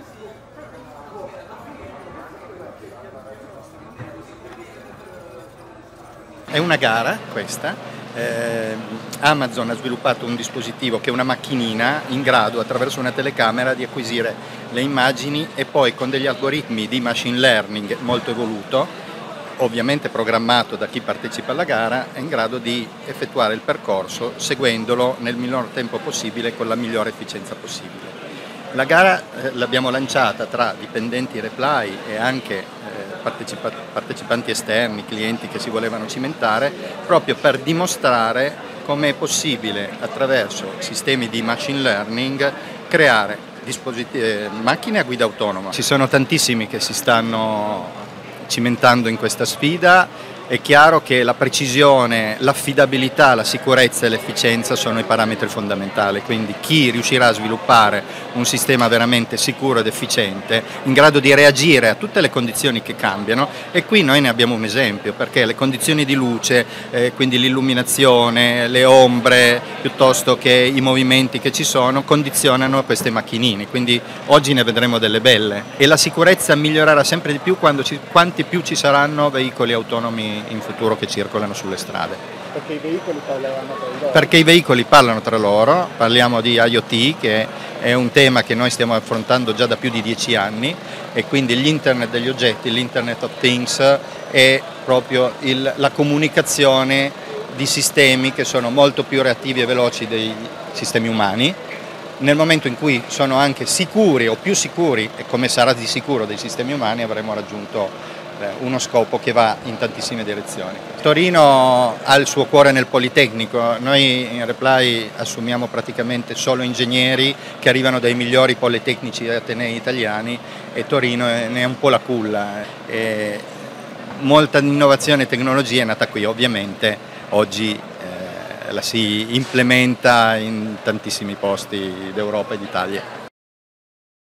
È una gara questa, Amazon ha sviluppato un dispositivo che è una macchinina in grado attraverso una telecamera di acquisire le immagini e poi con degli algoritmi di machine learning molto evoluto, ovviamente programmato da chi partecipa alla gara, è in grado di effettuare il percorso seguendolo nel minor tempo possibile con la migliore efficienza possibile. La gara l'abbiamo lanciata tra dipendenti Reply e anche partecipanti esterni, clienti che si volevano cimentare, proprio per dimostrare come è possibile attraverso sistemi di machine learning creare macchine a guida autonoma. Ci sono tantissimi che si stanno cimentando in questa sfida. È chiaro che la precisione, l'affidabilità, la sicurezza e l'efficienza sono i parametri fondamentali, quindi chi riuscirà a sviluppare un sistema veramente sicuro ed efficiente, in grado di reagire a tutte le condizioni che cambiano, e qui noi ne abbiamo un esempio, perché le condizioni di luce, quindi l'illuminazione, le ombre, piuttosto che i movimenti che ci sono, condizionano queste macchinine, quindi oggi ne vedremo delle belle, e la sicurezza migliorerà sempre di più quanti più ci saranno veicoli autonomi in futuro che circolano sulle strade. Perché i veicoli parleranno tra loro? Perché i veicoli parlano tra loro, parliamo di IoT, che è un tema che noi stiamo affrontando già da più di 10 anni, e quindi l'Internet degli oggetti, l'Internet of Things, è proprio la comunicazione di sistemi che sono molto più reattivi e veloci dei sistemi umani. Nel momento in cui sono anche sicuri o più sicuri, e come sarà di sicuro dei sistemi umani, avremo raggiunto uno scopo che va in tantissime direzioni. Torino ha il suo cuore nel Politecnico, noi in Reply assumiamo praticamente solo ingegneri che arrivano dai migliori politecnici e atenei italiani, e Torino ne è un po' la culla. Molta innovazione e tecnologia è nata qui, ovviamente oggi la si implementa in tantissimi posti d'Europa e d'Italia.